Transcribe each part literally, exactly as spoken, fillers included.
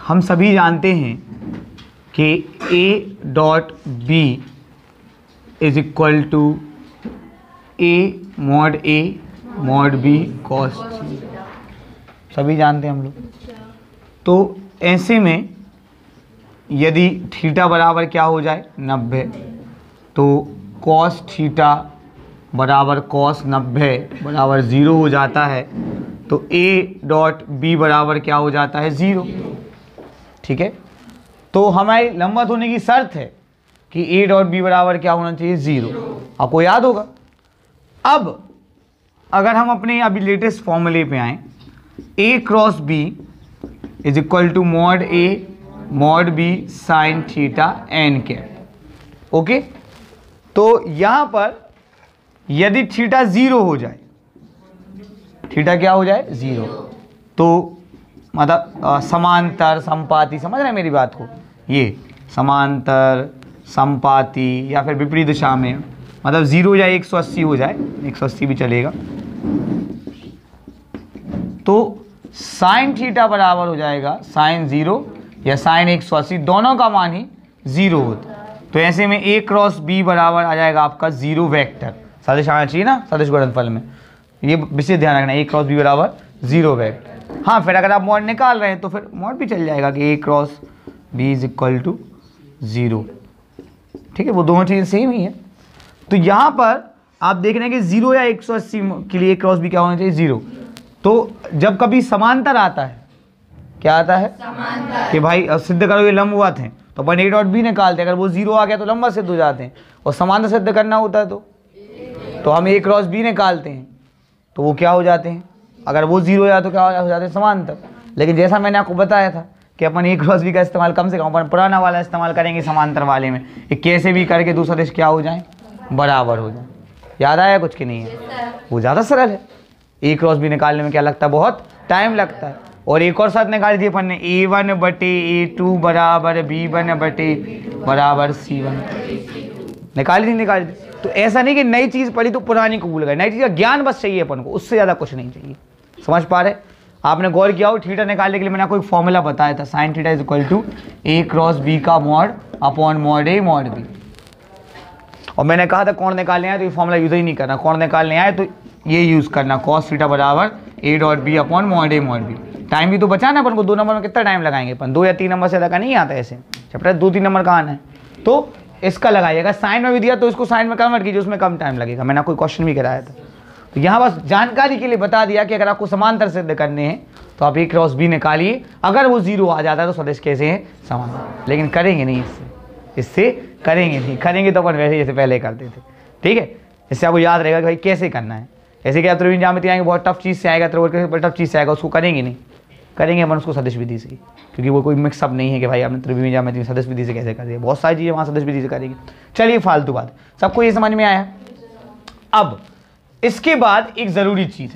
हम सभी जानते हैं कि a dot B is equal to a mod a mod b cos theta, सभी जानते हैं हम लोग। तो ऐसे में यदि थीटा बराबर क्या हो जाए नब्बे, तो कॉस थीटा बराबर कॉस नब्बे बराबर ज़ीरो हो जाता है, तो a डॉट बी बराबर क्या हो जाता है ज़ीरो। ठीक है, तो हमारी लंबवत होने की शर्त है कि a डॉट बी बराबर क्या होना चाहिए ज़ीरो, आपको याद होगा। अब अगर हम अपने अभी लेटेस्ट फॉर्मूले पे आए, a cross b is equal to mod a mod b sine theta N cap. Okay, तो यहाँ पर यदि थीटा ज़ीरो हो जाए, थीटा क्या हो जाए ज़ीरो, तो मतलब आ, समांतर संपाती, समझ रहे हैं मेरी बात को, ये समांतर संपाती या फिर विपरीत दिशा में, मतलब ज़ीरो या एक सौ अस्सी हो जाए, एक सौ अस्सी भी चलेगा, तो साइन थीटा बराबर हो जाएगा साइन ज़ीरो या साइन एक सौ अस्सी, दोनों का मान ही ज़ीरो होता है। तो ऐसे में a क्रॉस b बराबर आ जाएगा आपका ज़ीरो वेक्टर, सदिश आना चाहिए ना सदिश गुणनफल में, ये विशेष ध्यान रखना, a क्रॉस b बराबर ज़ीरो वेक्टर। हाँ, फिर अगर आप मॉड निकाल रहे हैं तो फिर मॉड भी चल जाएगा कि a cross b is equal to zero. ठीक है, वो दोनों चीज़ें सेम ही है। तो यहाँ पर आप देख रहे हैं कि ज़ीरो या एक सौ अस्सी के लिए a क्रॉस b क्या होना चाहिए ज़ीरो। तो जब कभी समांतर आता है, क्या आता है समांतर, कि भाई सिद्ध करो ये लंबवत हैं, तो अपन a डॉट बी निकालते हैं, अगर वो जीरो आ गया तो लंबवत सिद्ध हो जाते हैं, और समांतर सिद्ध करना होता है तो तो हम a क्रॉस b निकालते हैं, तो वो क्या हो जाते हैं, अगर वो जीरो या तो क्या हो जाते हैं समांतर। लेकिन जैसा मैंने आपको बताया था कि अपन a क्रॉस b का इस्तेमाल कम से कम अपन पुराना वाला इस्तेमाल करेंगे समांतर वाले में, कि कैसे भी करके दूसरा देश क्या हो जाए बराबर हो जाए। याद आया कुछ कि नहीं है, वो ज़्यादा सरल है। a क्रॉस b निकालने में क्या लगता है, बहुत टाइम लगता है। और एक और साथ निकाल दिए अपन ने, ए वन बटे ए टू बराबर बी वन बटे बराबर सी वन, निकाली थी निकाली थी। तो ऐसा नहीं कि नई चीज़ पढ़ी तो पुरानी को भूल गए, नई चीज़ का ज्ञान बस चाहिए अपन को, उससे ज़्यादा कुछ नहीं चाहिए। समझ पा रहे? आपने गौर किया हो, थीटा निकालने के लिए मैंने आपको एक फॉर्मूला बताया था, sine theta is equal to A cross B का mod upon mod A mod B. और मैंने कहा था कौन निकालने आए तो ये फॉर्मूला यूज ही नहीं करना, कौन निकालने आए तो ये यूज़ करना, कॉस थीटा बराबर A dot B upon mod A mod B. Time भी तो बचाना अपन को, दो नंबर में कितना टाइम लगाएंगे अपन, दो या तीन नंबर से ज़्यादा नहीं आता ऐसे, चैप्टर दो तीन नंबर का आना है, तो इसका लगाइएगा। साइन में भी दिया तो इसको साइन में कन्वर्ट कीजिए, उसमें कम टाइम लगेगा, मैंने आपको क्वेश्चन भी कराया था। तो यहाँ बस जानकारी के लिए बता दिया कि अगर आपको समांतर सिद्ध करने हैं तो आप ए क्रॉस बी निकालिए, अगर वो जीरो आ जाता है तो सदिश कैसे हैं समांतर, लेकिन करेंगे नहीं इससे, इससे करेंगे नहीं, करेंगे तो अपन वैसे जैसे पहले करते थे। ठीक है, इससे आपको याद रहेगा कि भाई कैसे करना है। ऐसे कि आप त्रिभुज ज्यामिति आएंगे बहुत टफ चीज़ से आएगा, त्रिभुज टफ चीज़ से आएगा, उसको करेंगे नहीं, करेंगे अपन उसको सदिश विधि से, क्योंकि वो कोई मिक्सअप नहीं है कि भाई आपने त्रिभुज ज्यामिति में सदिश विधि से कैसे कर दिया, बहुत सारी चीज़ें वहाँ सदिश विधि से करेंगे। चलिए फालतू बात, सबको ये समझ में आया। अब इसके बाद एक ज़रूरी चीज़ है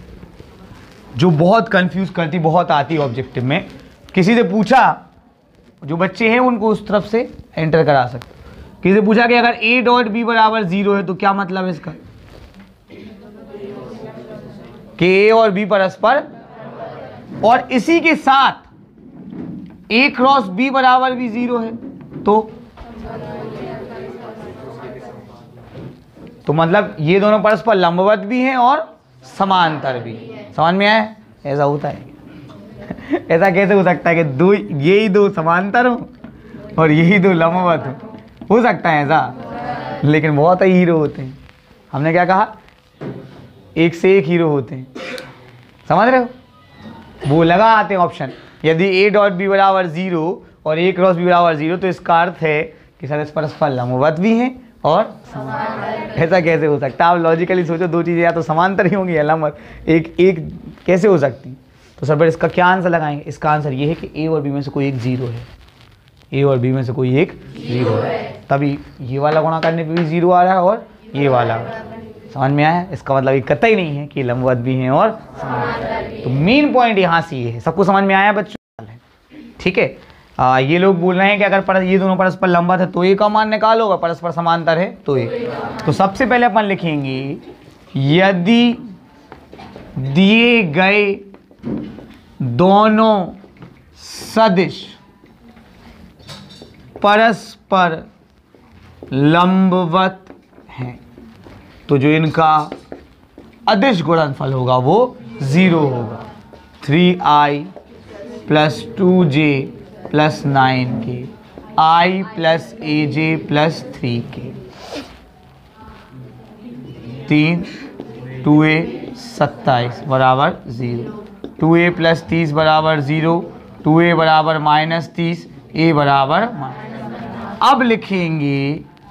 जो बहुत कंफ्यूज करती, बहुत आती है ऑब्जेक्टिव में, किसी से पूछा, जो बच्चे हैं उनको उस तरफ से एंटर करा सकते, किसी से पूछा कि अगर a डॉट बी बराबर जीरो है तो क्या मतलब है इसका, कि a और b परस्पर, और इसी के साथ a क्रॉस b बराबर भी जीरो है, तो तो मतलब ये दोनों परस्पर लंबवत भी हैं और समांतर भी। समझ में आया? ऐसा होता है ऐसा कैसे हो सकता है कि दो यही दो समांतर हो और यही दो लंबवत हो हो सकता है ऐसा? लेकिन बहुत ही हीरो होते हैं। हमने क्या कहा, एक से एक हीरो होते हैं, समझ रहे हो? वो लगा आते हैं ऑप्शन, यदि a डॉट बी बराबर जीरो और a क्रॉस बी बराबर जीरो तो इसका अर्थ है कि सदिश परस्पर लंबवत भी हैं और समांतर। ऐसा कैसे हो सकता है? आप लॉजिकली सोचो, दो चीज़ें या तो समांतर ही होंगी या लंबवत, एक एक कैसे हो सकती? तो सर पर इसका क्या आंसर लगाएंगे? इसका आंसर ये है कि a और b में से कोई एक जीरो है, a और b में से कोई एक जीरो है, तभी ये वाला गुणा करने पे भी जीरो आ रहा है और ये वाला। समझ में आया? इसका मतलब ये कतई नहीं है कि लंबवत भी हैं और समांतर भी। तो मेन पॉइंट यहाँ से ये है। सबको समझ में आया बच्चों? ठीक है। आ, ये लोग बोल रहे हैं कि अगर पर, ये दोनों परस्पर लंबवत है तो ए का मान निकालो, अगर परस्पर समांतर है तो ए। तो सबसे पहले अपन लिखेंगे, यदि दिए गए दोनों सदिश परस्पर लंबवत हैं, तो जो इनका अदिश गुणनफल होगा वो जीरो होगा। Three I plus two J plus nine K, I plus A J plus three K, तीन टू ए सत्ताईस बराबर ज़ीरो, टू ए प्लस तीस बराबर ज़ीरो, टू ए बराबर माइनस तीस, ए बराबर माइनस। अब लिखेंगे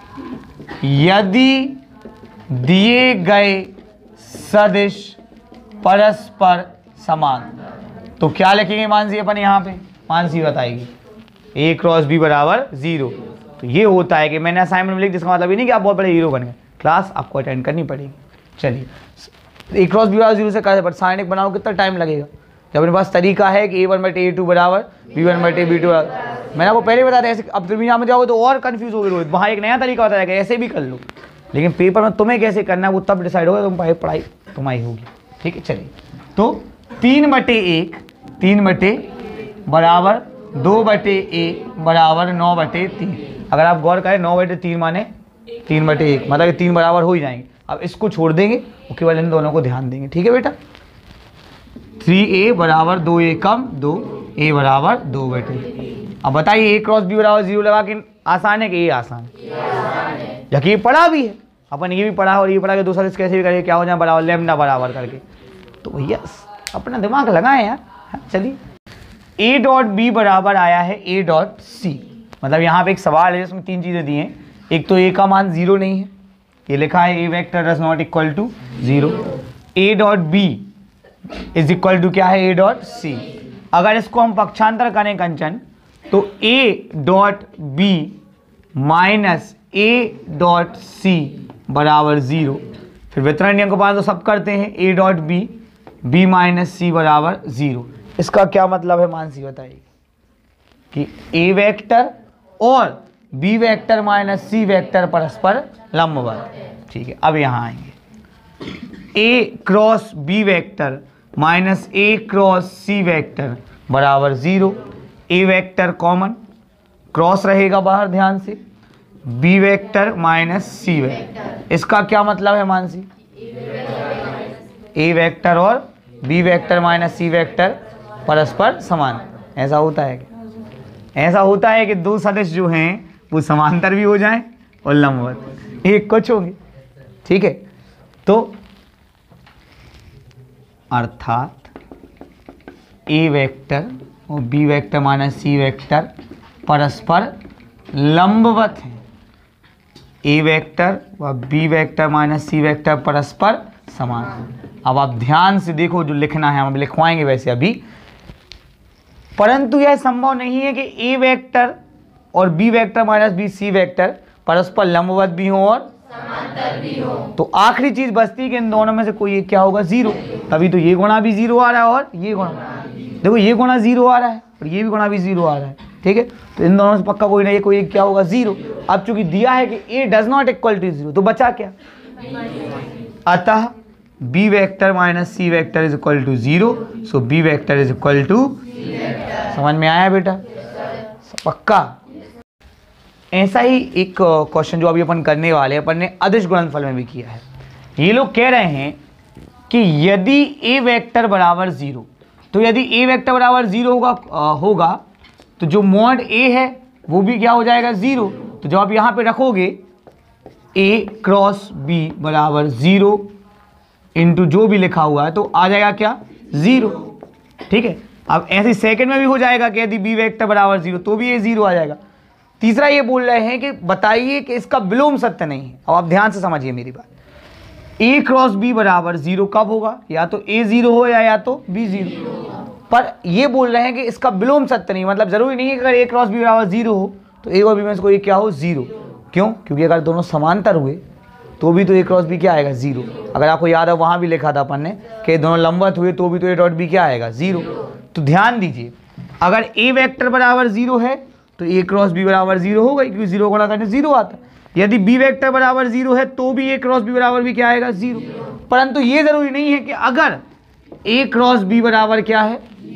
यदि दिए गए सदिश परस्पर समान, तो क्या लिखेंगे मानसी अपन यहाँ पे? मानसी बताएगी ए क्रॉस बी बराबर जीरो। तो ये होता है कि मैंने असाइनमेंट में लिख, जिसका मतलब ये नहीं कि आप बहुत बड़े हीरो बन गए, क्लास आपको अटेंड करनी पड़ेगी। चलिए ए क्रॉस बी बराबर जीरो से कैसे बट साइन एक बनाओ कितना टाइम लगेगा? जब अपने पास तरीका है कि ए वन बटे ए टू बराबर बी वन बटे बी टू, मैंने आपको पहले बता दिया। ऐसे अब त्रिभुज में जाओगे तो और कंफ्यूज हो गए, वहाँ एक नया तरीका बताया गया, ऐसे भी कर लो, लेकिन पेपर में तुम्हें कैसे करना है वो तब डिसाइड होगा, तुम पढ़ाई पढ़ाई तुम्हारी होगी। ठीक है, चलिए तो तीन बटे एक, तीन बटे बराबर दो बटे एक बराबर नौ बटे तीन। अगर आप गौर करें नौ बटे तीन माने तीन बटे एक, मतलब तीन बराबर हो ही जाएंगे। अब इसको छोड़ देंगे और केवल इन दोनों को ध्यान देंगे। ठीक है बेटा, थ्री ए बराबर दो ए कम दो, ए बराबर दो बटे। अब बताइए ए क्रॉस बी बराबर जीरो लगा के आसान है कि ये आसान है? यकीन पढ़ा भी है अपन, ये भी पढ़ा और ये पढ़ा के दूसरा कैसे भी करेंगे क्या हो जाए बराबर लैम्डा बराबर करके। तो भैया अपना दिमाग लगाएं यार। चलिए ए डॉट बी बराबर आया है ए डॉट सी, मतलब यहाँ पे एक सवाल है जिसमें तीन चीज़ें दी हैं। एक तो ए का मान जीरो नहीं है, ये लिखा है A vector does not equal to zero. A dot B is equal to क्या है? A dot C. अगर इसको हम पक्षांतर करें कंचन, तो A dot B minus A dot C बराबर जीरो। फिर वितरण नियम को पालन तो सब करते हैं, A dot B B minus C बराबर जीरो। इसका क्या मतलब है मानसी बताइए? कि ए वेक्टर और B vector minus C vector परस्पर लंबवत। ठीक है, अब यहाँ आएंगे A cross B vector minus A cross C vector बराबर zero. A vector common, cross रहेगा बाहर ध्यान से, B vector minus C vector. इसका क्या मतलब है मानसी? ए वेक्टर और B vector minus C vector परस्पर समान। ऐसा होता है क्या? ऐसा होता है कि दो सदिश जो हैं वो समांतर भी हो जाएं और लंबवत एक कुछ होंगे। ठीक है, तो अर्थात ए वेक्टर और B vector minus C vector परस्पर लंबवत हैं। ए वेक्टर व B vector minus C vector परस्पर समान हैं। अब आप ध्यान से देखो, जो लिखना है हम लिखवाएंगे वैसे अभी, परंतु यह संभव नहीं है कि ए वेक्टर और B vector minus B C vector परस्पर लंबवत भी हो और समांतर भी हो। तो आखिरी चीज बचती है कि इन दोनों में से कोई एक क्या होगा? जीरो। तभी तो ये गुणा भी जीरो आ रहा है और ये गुणा, देखो ये गुणा जीरो आ रहा है और ये भी गुणा भी जीरो आ रहा है। ठीक है, तो इन दोनों से पक्का कोई नहीं, कोई एक क्या होगा? जीरो। अब चूंकि दिया है कि A does not equal to zero, तो बचा क्या? अतः B vector minus C vector is equal to zero, so B vector is equal to. समझ में आया बेटा? पक्का। ऐसा ही एक क्वेश्चन जो अभी अपन करने वाले हैं, अपन ने अदिश गुणनफल में भी किया है। ये लोग कह रहे हैं कि यदि ए वेक्टर बराबर जीरो, तो यदि ए वेक्टर बराबर जीरो होगा आ, होगा तो जो मॉड ए है वो भी क्या हो जाएगा? जीरो। तो जब आप यहाँ पे रखोगे ए क्रॉस बी बराबर जीरो इंटू जो भी लिखा हुआ है, तो आ जाएगा क्या? जीरो। ठीक है, अब ऐसे सेकंड में भी हो जाएगा कि यदि बी वेक्टर बराबर जीरो तो भी ये जीरो आ जाएगा। तीसरा ये बोल रहे हैं कि बताइए कि इसका विलोम सत्य नहीं है। अब आप ध्यान से समझिए मेरी बात। ए क्रॉस बी बराबर जीरो कब होगा? या तो ए जीरो हो या या तो बी जीरो। पर ये बोल रहे हैं कि इसका विलोम सत्य नहीं, मतलब जरूरी नहीं है कि अगर ए क्रॉस बी बराबर जीरो हो तो ए और बी में से कोई क्या हो? जीरो। क्यों? क्योंकि अगर दोनों समांतर हुए तो भी तो ए क्रॉस बी क्या आएगा? जीरो। अगर आपको याद है वहाँ भी लिखा था अपन ने कि दोनों लंबवत हुए तो भी तो ए डॉट बी क्या आएगा? जीरो। तो ध्यान दीजिए, अगर ए वेक्टर बराबर जीरो है तो ए क्रॉस बी बराबर जीरो होगा, क्योंकि जीरो गुणा करने जीरो आता है। यदि बी वेक्टर बराबर जीरो है तो भी ए क्रॉस बी बराबर भी क्या आएगा? जीरो। परंतु ये जरूरी नहीं है कि अगर ए क्रॉस बी बराबर क्या है?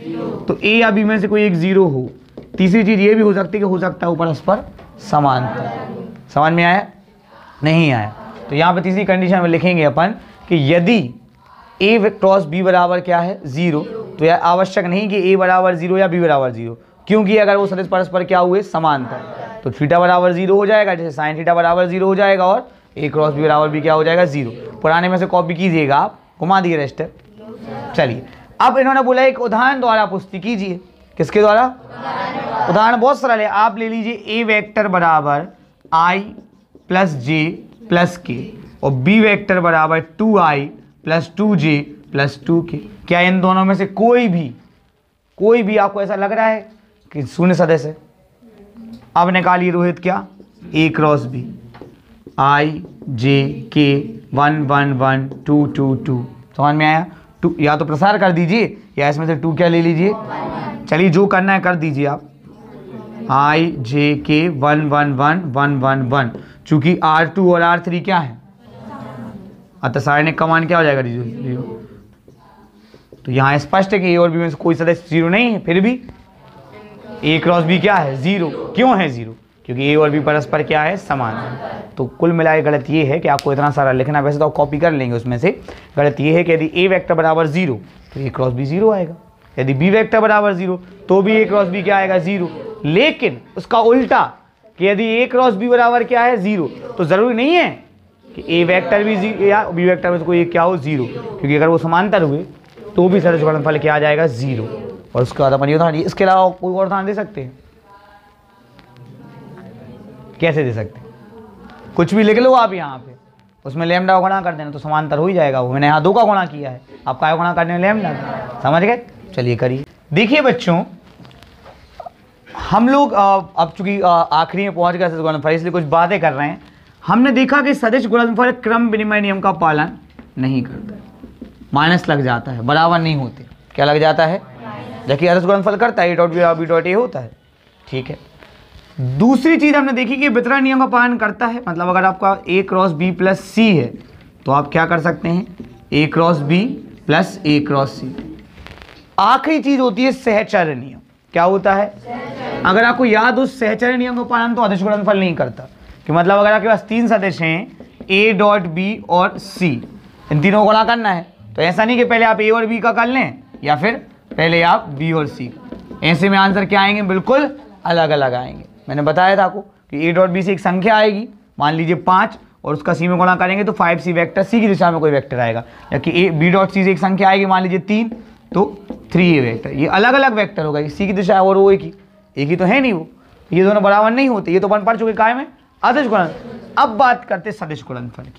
तो ए या बी में से कोई एक जीरो हो। तीसरी चीज ये भी हो सकती है कि हो सकता है वो परस्पर समांतर। समझ में आया? नहीं आया? तो यहाँ पे तीसरी कंडीशन में लिखेंगे अपन कि यदि ए क्रॉस बी बराबर क्या है जीरो, तो यह आवश्यक नहीं कि ए बराबर जीरो या बी बराबर जीरो, क्योंकि अगर वो सदिश परस्पर क्या हुए समांतर, तो थीटा बराबर जीरो हो जाएगा, जैसे साइन थीटा बराबर जीरो हो जाएगा और ए क्रॉस बी बराबर भी क्या हो जाएगा जीरो। पुराने में से कॉपी कीजिएगा आप, घुमा दिए रेस्टर। चलिए अब इन्होंने बोला एक उदाहरण द्वारा पुष्टि कीजिए। किसके द्वारा? उदाहरण बहुत सरल है। आप ले लीजिए ए वेक्टर बराबर आई प्लस जे प्लस के और बी वेक्टर बराबर two I plus two J plus two K. क्या इन दोनों में से कोई भी कोई भी आपको ऐसा लग रहा है कि शून्य सदस्य है? अब निकालिए रोहित क्या? A cross B I J K one one one two two two. समझ में आया? टू या तो प्रसार कर दीजिए या इसमें से टू क्या ले लीजिए। चलिए जो करना है कर दीजिए आप। I J K one one one one one one, चूंकि आर टू और आर थ्री क्या है, अतः सारणिक का मान क्या हो जाएगा? जीरो। तो यहाँ स्पष्ट है कि ए और बी में से कोई सदस्य जीरो नहीं है, फिर भी ए क्रॉस बी क्या है? जीरो। क्यों है जीरो? क्योंकि ए और बी परस्पर क्या है? समान। तो कुल मिलाकर गलत ये है कि आपको इतना सारा लिखना, वैसे तो आप कॉपी कर लेंगे उसमें से। गलत ये है कि यदि ए वेक्टर बराबर जीरो तो ए क्रॉस बी जीरो आएगा, यदि बी वेक्टर बराबर जीरो तो भी ए क्रॉस बी क्या आएगा? जीरो। लेकिन उसका उल्टा कि यदि ए क्रॉस बी बराबर क्या है? जीरो, तो जरूरी नहीं है कि ए वेक्टर भी जीरो या बी वेक्टर में से कोई एक क्या हो? जीरो, क्योंकि अगर वो समांतर हुए तो भी सदिश गुणनफल क्या आ जाएगा? जीरो। और उसके बाद अपन ये उदाहरण, इसके अलावा कोई और उदाहरण दे सकते हैं? कैसे दे सकते हैं? कुछ भी लिख लो आप यहाँ पे, उसमें लैम्डा का गुणा कर देना तो समांतर हो ही जाएगा। वो मैंने यहाँ दो का गुणा किया है, आप का गुणा करने में लैम्डा। समझ गए? चलिए करिए। देखिए बच्चों, हम लोग अब चूंकि आखिरी में पहुंच गए सदिश गुणनफल, इसलिए कुछ बातें कर रहे हैं। हमने देखा कि सदिश गुणनफल क्रम विनिमय नियम का पालन नहीं करता, माइनस लग जाता है, बराबर नहीं होते। क्या लग जाता है? देखिए सदिश गुणनफल करता है, ए डॉट बी और बी डॉट ए होता है, ठीक है। दूसरी चीज हमने देखी कि वितरण नियम का पालन करता है, मतलब अगर आपका A cross B plus C है तो आप क्या कर सकते हैं? A cross B plus A cross C. आखिरी चीज होती है सहचर्य नियम। क्या होता है? अगर आपको याद हो सहचर्य नियम का पालन तो अदिश गुणनफल नहीं करता, कि मतलब अगर आपके पास तीन सदिश हैं ए डॉट बी और सी, इन तीनों को गुणा करना है, तो ऐसा नहीं कि पहले आप ए और बी का कर लें या फिर पहले आप बी और सी। ऐसे में आंसर क्या आएंगे? बिल्कुल अलग अलग आएंगे। मैंने बताया था आपको कि ए डॉट बी से एक संख्या आएगी, मान लीजिए पाँच, और उसका सी में गुणा करेंगे तो फाइव सी वेक्टर सी की दिशा में कोई वेक्टर आएगा, जबकि ए बी डॉट सी से एक संख्या आएगी, मान लीजिए तीन, तो थ्री ए वेक्टर। ये अलग अलग वेक्टर होगा, सी की दिशा और वो एक ही एक ही तो है नहीं, वो ये दोनों बराबर नहीं होते। ये तो अपन पढ़ चुके काय में? अदिश गुणनफल। अब बात करते सदिश गुणनफल की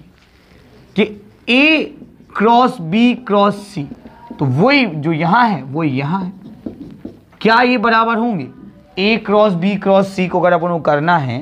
कि A cross B cross C, तो वही जो यहाँ है वो यहाँ है, क्या ये बराबर होंगे? A cross B cross C को अगर अपन को करना है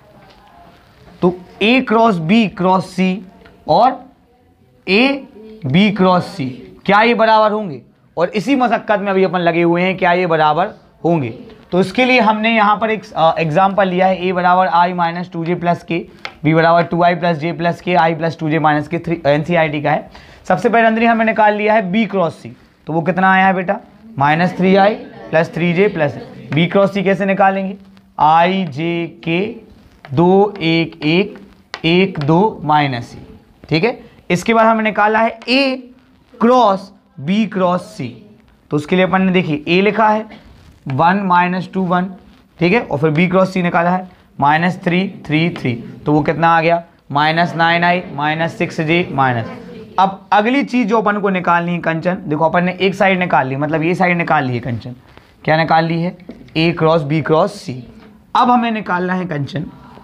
तो A cross B cross C और ए बी क्रॉस सी, क्या ये बराबर होंगे? और इसी मशक्कत में अभी अपन लगे हुए हैं, क्या ये बराबर होंगे? तो इसके लिए हमने यहाँ पर एक एग्जाम्पल लिया है। ए बराबर I minus two J plus K, B बराबर two I plus J plus K, I plus two J minus K, three N C I T का है। सबसे पहले अंदर हमने निकाल लिया है बी क्रॉस सी, तो वो कितना आया है बेटा? Minus three I plus three J plus. B cross C कैसे निकालेंगे? आई जे के दो एक एक एक दो माइनस सी, ठीक है। इसके बाद हमने निकाला है A cross B cross C, तो उसके लिए अपन ने देखिए ए लिखा है वन माइनस टू वन, ठीक है, और फिर बी क्रॉस सी निकाला है माइनस थ्री थ्री थ्री, तो वो कितना आ गया? Minus nine I minus six J minus. अब अगली चीज जो अपन को निकालनी है कंचन, देखो अपन ने एक साइड निकाल ली, मतलब ये साइड निकाल ली है कंचन। क्या निकाल ली है? A cross B cross C. अब हमें निकालना है कंचन,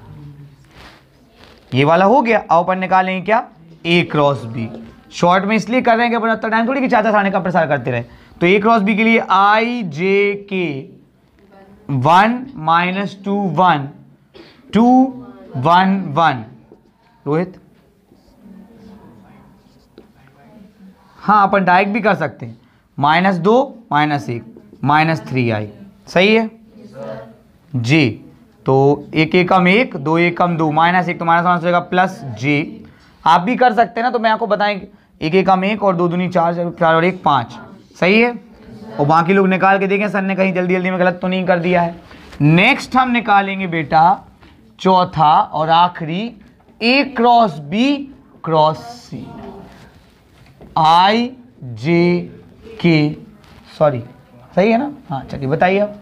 ये वाला हो गया। अब अपन निकालेंगे क्या? A cross B. शॉर्ट में इसलिए कर रहे हैं कि अपन उतना टाइम थोड़ी कि चाचा सारणी का प्रसार करते रहे। तो ए क्रॉस बी के लिए I J K one minus two one two one one. Rohit, हाँ अपन डायरेक्ट भी कर सकते हैं, माइनस दो माइनस एक माइनस थ्री आई, सही है जी। तो एक एकम एक, दो एकम दो, माइनस एक तो माइनस माइनस हो जाएगा प्लस जे। आप भी कर सकते हैं ना, तो मैं आपको बताएं एक एकम एक और दो दूनी चार, चार और एक पाँच, सही है। और बाकी लोग निकाल के देखें सर ने कहीं जल्दी जल्दी में गलत तो नहीं कर दिया है। नेक्स्ट हम निकालेंगे बेटा चौथा और आखिरी A cross B cross C, I J K, sorry सही है ना? हाँ चलिए बताइए अब।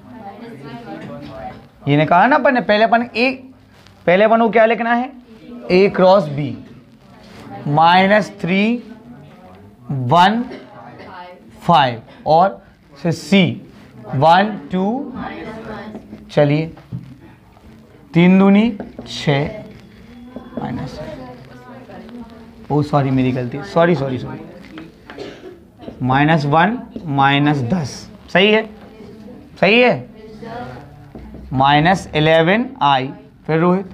ये निकाला ना अपन ने, पहले अपन ए पहले अपन को क्या लिखना है? A cross B minus three one five और फिर सी वन टू, चलिए तीन दूनी छः माइनस, ओ सॉरी मेरी गलती, sorry sorry sorry minus one minus दस, सही है सही है, माइनस इलेवन आई, फिर रोहित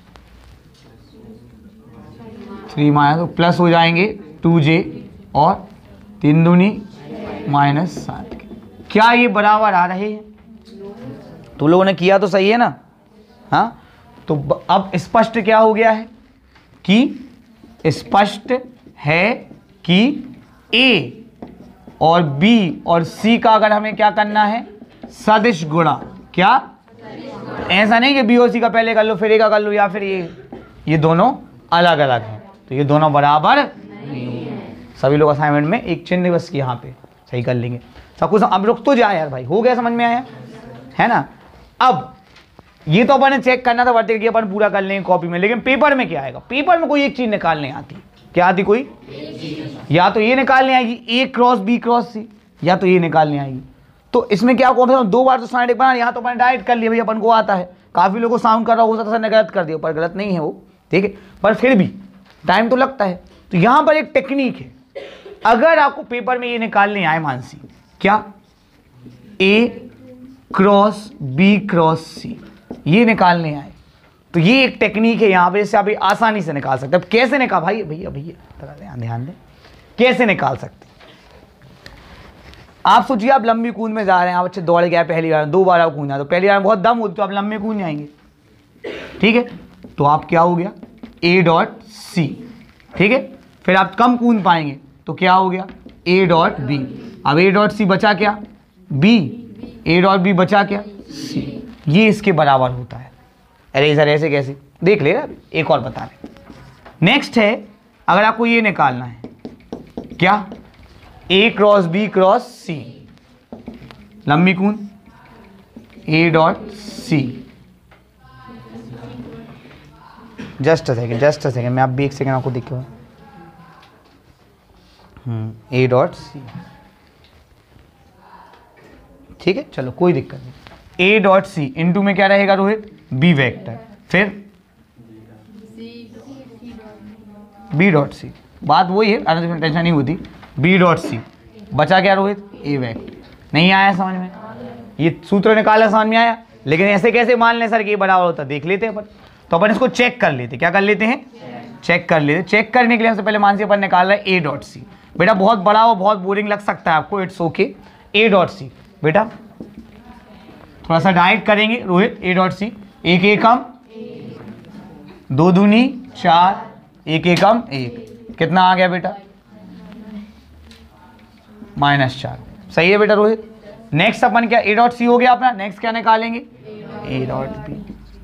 थ्री माइनस प्लस हो जाएंगे टू जे और तीन दूनी माइनस सात के। क्या ये बराबर आ रहे हैं? तो लोगों ने किया तो सही है ना? हाँ, तो अब स्पष्ट क्या हो गया है कि स्पष्ट है कि ए और बी और सी का अगर हमें क्या करना है? सदिश गुणा। क्या? ऐसा नहीं कि बी और सी का पहले कर लो फिर ए का कर लो, या फिर ये ये दोनों अलग अलग हैं, तो ये दोनों बराबर नहीं है। सभी लोग असाइनमेंट में एक चिन्ह बस यहाँ पे सही कर लेंगे सब कुछ। अब रुक तो जाए यार भाई, हो गया समझ में आया है ना? अब ये तो अपन ने चेक करना था वर्ते कि अपन पूरा कर लेंगे कॉपी में, लेकिन पेपर में क्या आएगा? पेपर में कोई एक चीज निकालने आती, क्या आती? कोई या तो ये निकालने आएगी A cross B cross C, या तो ये निकालने आएगी। तो इसमें क्या कौन सा दो बार तो साइड बना, यहाँ तो अपन डायरेक्ट कर लिया भाई, अपन को आता है। काफी लोगों को साउंड कर रहा हो सकता है गलत कर दिया, पर गलत नहीं है वो, ठीक है, पर फिर भी टाइम तो लगता है। तो यहाँ पर एक टेक्निक है, अगर आपको पेपर में ये निकालने आए मानसी, क्या A cross B cross C ये निकालने आए, तो ये एक टेक्निक है यहाँ पे, इससे आप आसानी से निकाल सकते हैं। कैसे निकाल भाई? भैया भैया ध्यान ध्यान दें, कैसे निकाल सकते हैं? आप सोचिए आप लंबी कूद में जा रहे हैं, आप अच्छे दौड़ गए पहली बार, दो बार आप कूदना, तो पहली बार बहुत दम होती तो आप लंबे कूद जाएंगे, ठीक है? तो आप क्या हो गया? ए डॉट सी, ठीक है? फिर आप कम कूद पाएंगे तो क्या हो गया? A dot B. अब ए डॉट सी बचा क्या? बी। ए डॉट बी बचा क्या? सी। ये इसके बराबर होता है। अरे सर ऐसे कैसे? देख ले ना, एक और बता रहे। नेक्स्ट है, अगर आपको ये निकालना है, क्या? A cross B cross C, लंबी कूद A dot C. Just a second just a second मैं आप भी एक सेकेंड आपको दिखे हम्म ए डॉट सी, ठीक है, चलो कोई दिक्कत नहीं। ए डॉट सी इंटू में क्या रहेगा रोहित? बी वेक्टर, फिर बी डॉट सी, बात वही है, टेंशन नहीं होती। बी डॉट सी बचा क्या रोहित? ए वेक्टर। नहीं आया समझ में? ये सूत्र निकाला समझ में आया, लेकिन ऐसे कैसे मान लें सर कि ये बराबर होता? देख लेते हैं अपन, तो अपन इसको चेक कर लेते। क्या कर लेते हैं? चेक कर लेते। चेक करने के लिए सबसे पहले मान से अपन निकाल रहे हैं ए डॉट सी। बेटा बहुत बड़ा और बहुत बोरिंग लग सकता है आपको, it's okay. A dot C बेटा थोड़ा सा डाइट करेंगे रोहित। ए डॉट सी, एक एकम दो दूनी चार, एक एकम एक, कितना आ गया बेटा? माइनस चार, सही है बेटा रोहित। नेक्स्ट अपन क्या? ए डॉट सी हो गया अपना। नेक्स्ट क्या निकालेंगे? A dot B.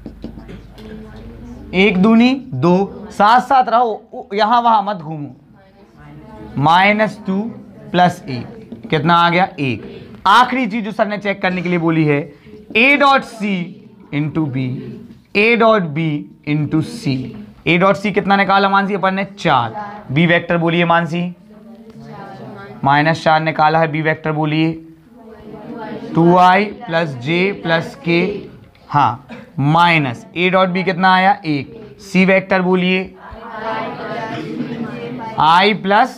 एक दूनी दो, साथ साथ रहो, यहां वहां मत घूमो। माइनस टू प्लस एक, कितना आ गया? एक। आखिरी चीज जो सर ने चेक करने के लिए बोली है, A dot C into B, A dot B into C. A dot C कितना निकाला मानसी अपन ने? चार। बी वेक्टर बोलिए मानसी। माइनस चार निकाला है, बी वेक्टर बोलिए two I plus J plus K, हाँ माइनस ए डॉट बी कितना आया? एक। सी वेक्टर बोलिए आई प्लस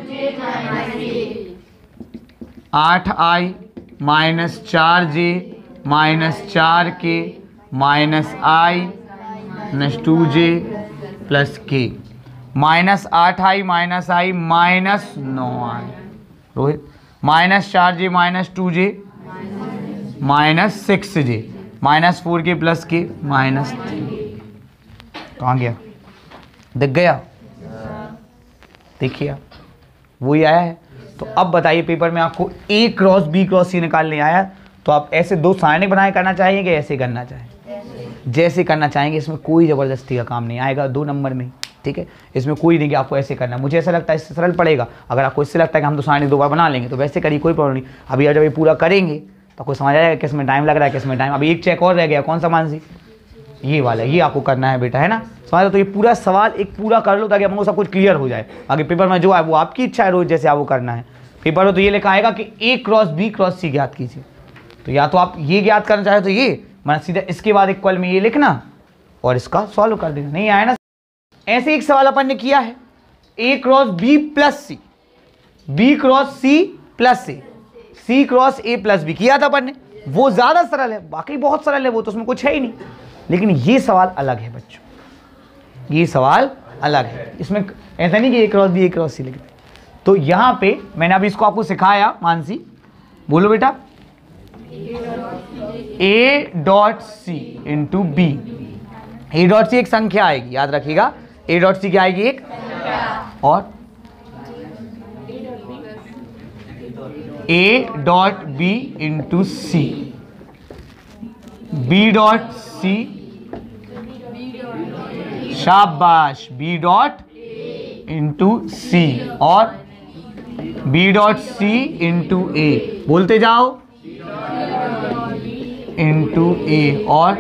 आठ आई माइनस चार जे माइनस चार K minus I minus two J plus K, minus आठ आई माइनस आई माइनस नौ आई रोहित, माइनस चार J minus two J minus six J minus four K plus K minus three. कहाँ गया? दिख गया? देखिए वही आया है। तो अब बताइए पेपर में आपको A cross B cross C निकालने आया तो आप ऐसे दो सारणी बनाए करना चाहिए कि ऐसे करना चाहें? जैसे करना चाहेंगे, इसमें कोई ज़बरदस्ती का काम नहीं आएगा दो नंबर में, ठीक है। इसमें कोई नहीं कि आपको ऐसे करना, मुझे ऐसा लगता है इससे सरल पड़ेगा। अगर आपको इससे लगता है कि हम तो सारणी दो बार बना लेंगे तो वैसे करिए, कोई प्रॉब्लम नहीं। अभी जब ये पूरा करेंगे तो आपको समझ आएगा किस में टाइम लग रहा है, किस में टाइम। अभी एक चेक और रह गया, कौन सा मानसी? ये वाला, ये आपको करना है बेटा, है ना। समझ लो, तो ये पूरा सवाल एक पूरा कर लो ताकि हमको सब कुछ क्लियर हो जाए। आगे पेपर में जो है वो आपकी इच्छा है, रोज जैसे आपको करना है। पेपर में तो ये लिखा आएगा कि A cross B cross C ज्ञात कीजिए, तो या तो आप ये ज्ञात करना चाहे तो ये, मैं सीधा इसके बाद इक्वल में ये लिखना और इसका सॉल्व कर देना। नहीं आया ना? ऐसे एक सवाल अपन ने किया है, A cross B plus C, B cross C plus C, C cross A plus B किया था अपन ने। वो ज्यादा सरल है, बाकी बहुत सरल है, वो तो उसमें कुछ है ही नहीं। लेकिन ये सवाल अलग है बच्चों, ये सवाल अलग है। इसमें ऐसा नहीं कि A cross B A cross C लिखते। तो यहां पे मैंने अभी इसको आपको सिखाया, मानसी बोलो बेटा, A dot C into B. A dot सी एक संख्या आएगी, याद रखिएगा। ए डॉट सी क्या आएगी? एक, और A dot B into C, B dot C, शाबाश, बी डॉट इंटू सी, और B dot C into A, बोलते जाओ, इंटू ए, और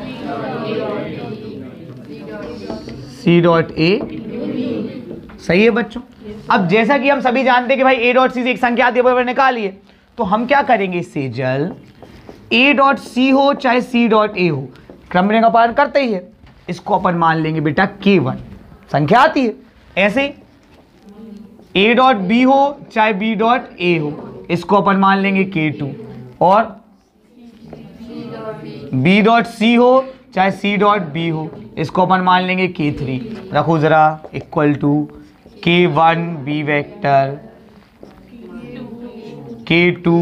सी डॉट ए। सही है बच्चों। अब जैसा कि हम सभी जानते हैं कि भाई ए डॉट सी से एक संख्या आती है, निकालिए, तो हम क्या करेंगे इससे, जल ए डॉट सी हो चाहे सी डॉट ए हो, क्रम का पालन करते ही है। इसको अपन मान लेंगे बेटा के वन, संख्या आती है। ऐसे ए डॉट बी हो चाहे बी डॉट ए हो, इसको अपन मान लेंगे के टू, और बी डॉट सी हो चाहे सी डॉट बी हो, इसको अपन मान लेंगे के थ्री। रखो जरा, equal to K one B vector, K two,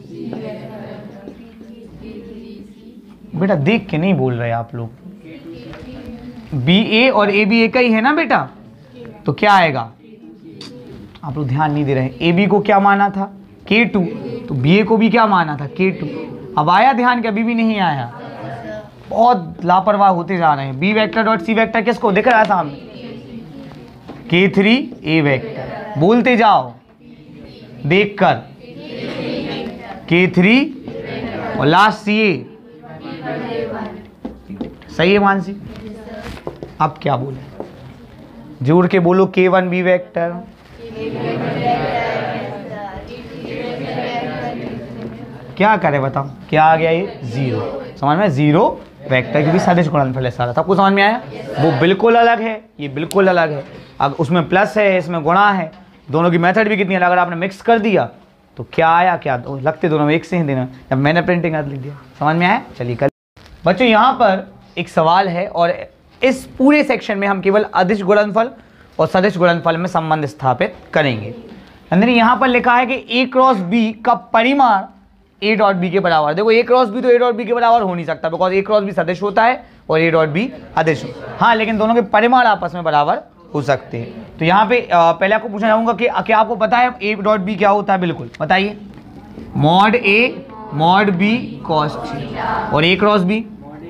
बेटा देख के नहीं बोल रहे आप लोग, बी ए और ए बी एक ही है ना बेटा, तो क्या आएगा? आप लोग ध्यान नहीं दे रहे हैं। ए बी को क्या माना था? के टू, तो बी ए को भी क्या माना था? के टू। अब आया ध्यान के? अभी भी नहीं आया, बहुत लापरवाह होते जा रहे हैं। B vector dot C vector किसको दिख रहा है सामने? के थ्री ए वेक्टर, बोलते जाओ देखकर, के थ्री और लास्ट सी ए। सही है मानसी? अब क्या बोले, जोड़ के बोलो, के वन बी वेक्टर, क्या करे बताओ, क्या आ गया ये? जीरो। समझ में? जीरो वेक्टर की भी सदिश गुणनफल है सारा। सबको समझ में आया? वो बिल्कुल अलग है, ये बिल्कुल अलग है। अब उसमें प्लस है, इसमें गुणा है, दोनों की मेथड भी कितनी है। अगर आपने मिक्स कर दिया तो क्या आया? क्या तो लगते दोनों में एक से ही देना। जब मैंने प्रिंटिंग कर लिख दिया, समझ में आया? चलिए कर बच्चों, यहाँ पर एक सवाल है और इस पूरे सेक्शन में हम केवल अदिश गुणनफल और सदिश गुणनफल में संबंध स्थापित करेंगे। अंदर यहाँ पर लिखा है कि ए क्रॉस बी का परिमाण ए डॉट बी के बराबर। देखो ए क्रॉस बी तो ए डॉट बी के बराबर हो नहीं सकता, बिकॉज ए क्रॉस बी सदिश होता है और ए डॉट बी अदिश होता है। हाँ, लेकिन दोनों के परिमाण आपस में बराबर हो सकते हैं। तो यहाँ पे पहले आपको पूछना चाहूंगा कि क्या आपको पता है ए डॉट बी क्या होता है? बिल्कुल बताइए। Mod A mod B cos theta, और A cross B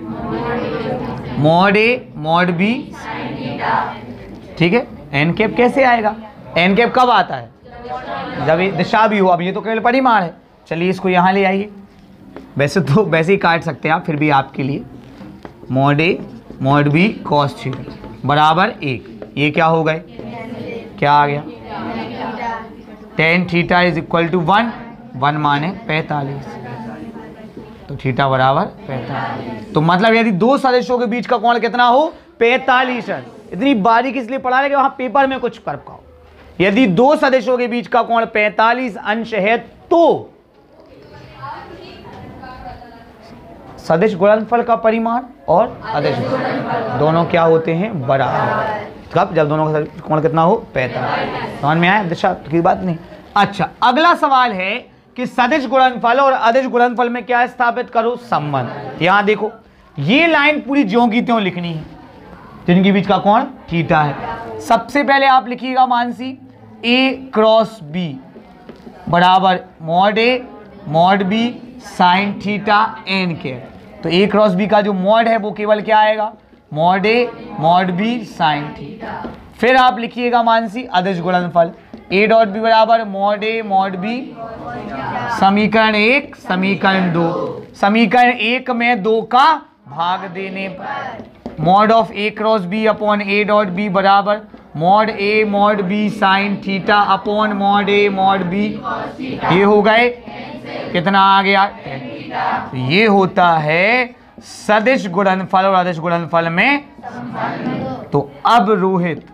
mod A mod B, ठीक है। एन कैप कैसे आएगा? एन कैप कब आता है? जब ये दिशा भी हो। अब ये तो केवल परिमाण है। चलिए इसको यहाँ ले आइए। वैसे तो वैसे ही काट सकते हैं आप, फिर भी आपके लिए mod A mod B cos theta बराबर एक। ये क्या हो गए? क्या आ गया? Tan theta is equal to one, one माने पैंतालीस, तो थीटा बराबर पैंतालीस। तो मतलब यदि दो सदिशों के बीच का कोण कितना हो? पैंतालीस। इतनी बारीक इसलिए पढ़ा रहे कि वहां पेपर में कुछ कर पाओ। यदि दो सदिशों के बीच का कोण पैंतालीस अंश है तो सदिश गुणनफल का परिमाण और अदिश दोनों क्या होते हैं? बराबर। कब? जब दोनों का कोण कितना हो? पैंतालीस। समझ में आया? दिशा की बात नहीं। अच्छा, अगला सवाल है कि सदिश गुणनफल और अदिश गुणनफल में क्या स्थापित करो? संबंध। यहां देखो, ये लाइन पूरी ज्यों की त्यों लिखनी है, जिनके बीच का कोण थीटा है। सबसे पहले आप लिखिएगा मानसी ए क्रॉस बी, बराबर mod A mod B sine theta N के। तो ए क्रॉस बी का जो मॉड है वो केवल क्या आएगा, mod A mod B sine theta. फिर आप लिखिएगा मानसी अदिश गुणनफल, ए डॉट बी बराबर मॉड ए मॉड बी, समीकरण एक समीकरण दो, समीकरण एक में दो का भाग देने पर mod of A cross B upon A dot B बराबर mod A mod B sine theta upon mod A mod B. ये हो गए कितना आ गया, तो ये होता है सदिश गुणनफल और अदिश गुणनफल में। तो अब रोहित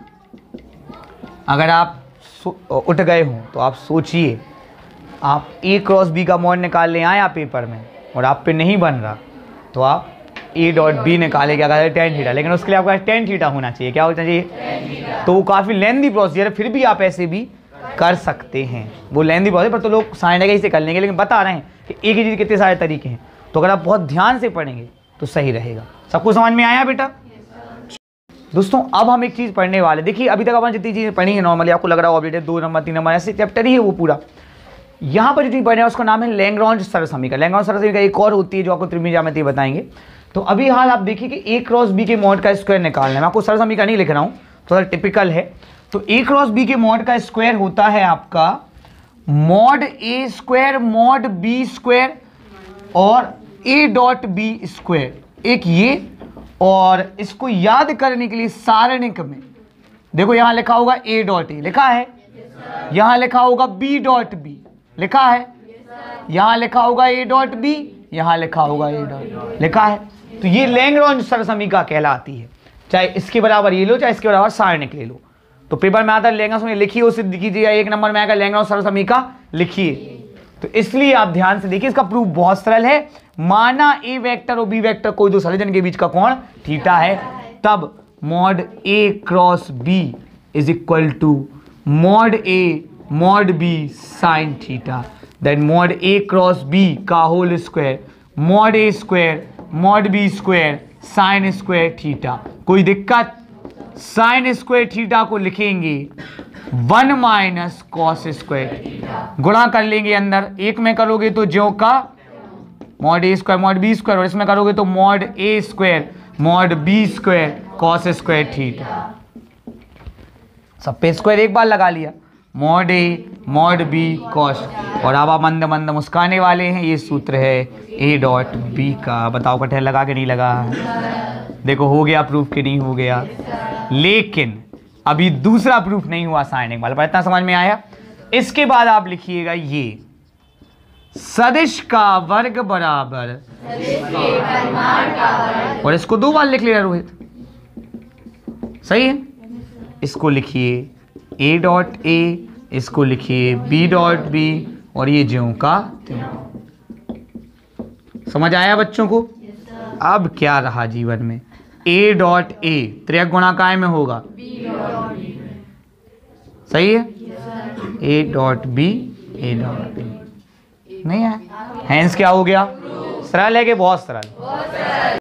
अगर आप उठ गए हो तो आप सोचिए, आप ए क्रॉस बी का मॉड निकाल ले आए आप पेपर में और आप पे नहीं बन रहा तो आप ए डॉट बी निकाले क्या कहते हैं टेन थीटा, लेकिन उसके लिए आपका टेन थीटा होना चाहिए। क्या होना चाहिए, तो वो काफ़ी लेंदी प्रोसीजर है, फिर भी आप ऐसे भी कर सकते हैं। वो लेंदी प्रोसीजर पर तो लोग साइन से कर लेंगे, लेकिन बता रहे हैं कि एक ही चीज़ कितने सारे तरीके हैं। तो अगर आप बहुत ध्यान से पढ़ेंगे तो सही रहेगा। सबको समझ में आया बेटा? दोस्तों अब हम एक चीज़ पढ़ने वाले, देखिए अभी तक अपन जितनी चीज़ें पढ़ी है नॉर्मली आपको लग रहा है ऑब्जेक्टिव दो नंबर तीन नंबर ऐसे चैप्टर ही है वो पूरा। यहाँ पर जो चीज़ पढ़ रहे हैं उसका नाम है लैग्रांज सरल समीकरण। लैग्रांज सरल समीकरण एक और होती है जो आपको त्रिकोणमिति ज्यामिति बताएंगे। तो अभी हाल आप देखिए कि ए क्रॉस बी के मॉड का स्क्वायर निकालना है। मैं आपको सरल समीकरण नहीं लिख रहा हूँ, थोड़ा टिपिकल है। तो ए क्रॉस बी के मॉड का स्क्वायर होता है आपका mod A square mod B square और ए डॉट बी स्क्वायर, एक ये। और इसको याद करने के लिए सारणिक में देखो यहाँ लिखा होगा ए डॉट ए लिखा है, यहाँ लिखा होगा बी डॉट बी लिखा है, यहाँ लिखा होगा ए डॉट बी, यहाँ लिखा होगा ए डॉट लिखा है। तो ये लैग्रांज सरल समीकरण कहलाती है। चाहे इसके बराबर ये लो चाहे इसके बराबर सारणिक ले लो। तो पेपर में आता है लैग्रांज में लिखिए, उसे कीजिए, एक नंबर में आएगा लैग्रांज सरल समीकरण लिखिए। तो इसलिए आप ध्यान से देखिए, इसका प्रूफ बहुत सरल है। माना ए वेक्टर और बी वेक्टर कोई दो सदिश के बीच का कोण थीटा है, तब mod A cross B is equal to mod A mod B sine theta. Then mod A cross B का whole square mod A square mod B square sine square theta. कोई दिक्कत? साइन स्क्वायर थीटा को लिखेंगे one minus cos square, गुणा कर लेंगे अंदर, एक में करोगे तो ज्यों का mod A square mod B square, और इसमें करोगे तो mod A square mod B square cos square theta. सब पे स्क्वायर एक बार लगा लिया, mod A mod B cos. और अब आप मंद मंद मुस्काने वाले हैं, ये सूत्र है ए डॉट बी का। बताओ कटहल लगा के नहीं लगा? देखो हो गया प्रूफ कि नहीं हो गया? लेकिन अभी दूसरा प्रूफ नहीं हुआ साइनिंग वाला, पर इतना समझ में आया। इसके बाद आप लिखिएगा ये सदिश का वर्ग बराबर, और इसको दो बार लिख लिया रोहित, सही है। इसको लिखिए ए डॉट ए, इसको लिखिए बी डॉट बी, और ये ज्यों का त्यों। समझ आया बच्चों को? अब क्या रहा जीवन में, ए डॉट ए त्रिक गुणा काय में होगा, सही है, A dot B A dot B. नहीं है, हैंस क्या हो गया? सरल है कि बहुत सरल?